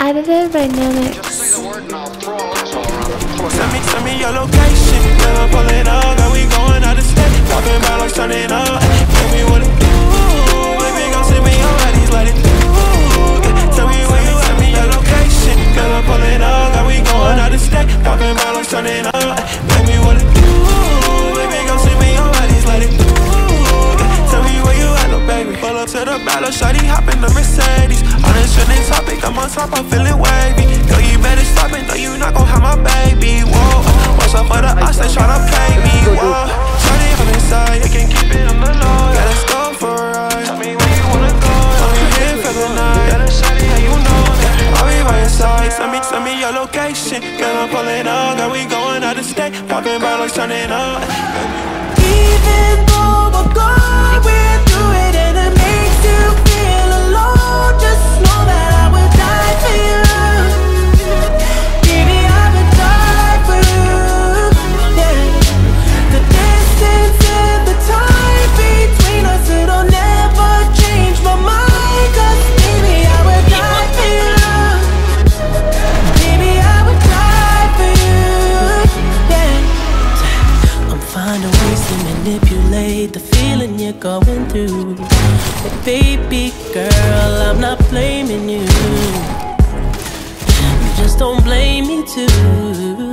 Additive Dynamics. Just say the word and I'll throw links all around the place. Send me your location, girl, I'm pulling up, girl, we going out of state. Talking about like turning up, tell me what it do. Baby, gon' send me your bodies, let it do. Tell me where you at, me your location, girl, I'm pulling up, girl, we going out of state. Talking about like turning up, tell me what it do. Baby, gon' send me your bodies, let it do. Tell me where you at, little baby. Pull up to the battle, shawty, hop in the Mercedes. On this trending topic, I'm on top, I'm feeling wavy. Girl, you better stop it, no, you not gon' have my baby. Whoa, watch out for the ice, they tryna play me. Whoa, shawty, I'm inside, you can keep it on the low. Yeah, let's go for a ride. Tell me where you wanna go. I'm here for the night. Yeah, that's shawty, how you know that I'll be by your side. Send me your location. Girl, I'm pulling up, girl, we going out of state. Popping bottles, turning up. Even though we're going through it and it makes you feel alone, just know that I would die for you. Baby, I would die for you. Yeah. The distance and the time between us, it'll never change my mind. 'Cause baby, I would die for you. Baby, I would die for you. Yeah. I'm finding ways to manipulate the feeling you're going through. But baby girl, I'm not blaming you. Just don't blame me too.